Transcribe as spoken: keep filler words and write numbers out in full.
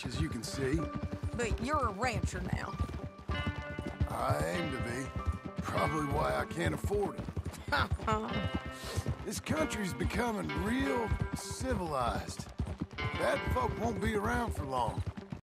as you can see. But you're a rancher now. I aim to be. Probably why I can't afford it. This country's becoming real civilized. Bad folk won't be around for long.